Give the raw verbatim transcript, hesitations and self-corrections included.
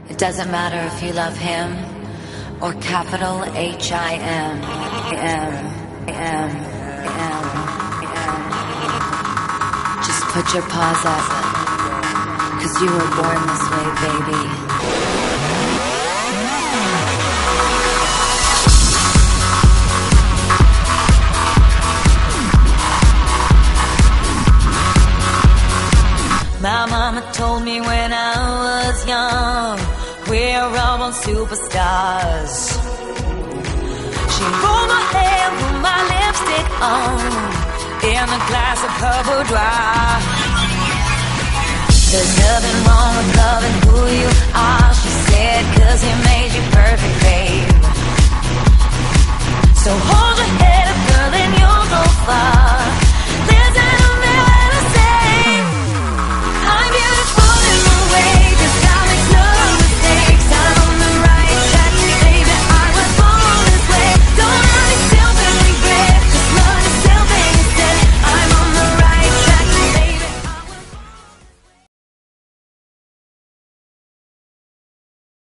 It doesn't matter if you love him or capital H I M. M. M. M. M. Just put your paws up, 'cause you were born this way, baby. My mama told me when I was young, we're all on superstars. She rolled my hair, put my lipstick on, in a glass of her boudoir. There's nothing wrong with loving who